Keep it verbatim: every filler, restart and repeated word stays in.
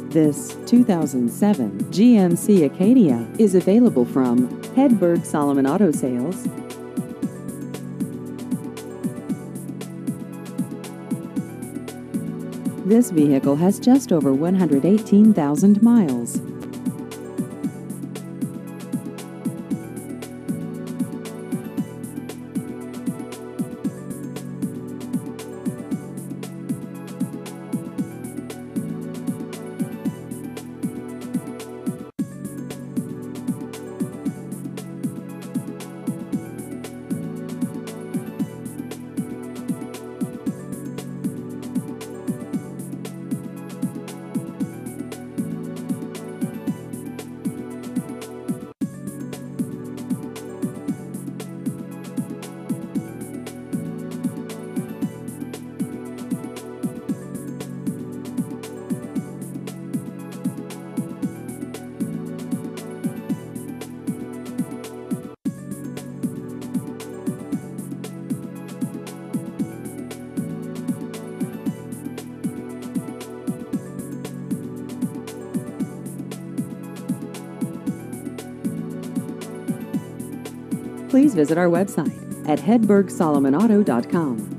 This two thousand seven G M C Acadia is available from Hedberg Solomon Auto Sales. This vehicle has just over one hundred eighteen thousand miles. Please visit our website at hedberg solomon auto dot com.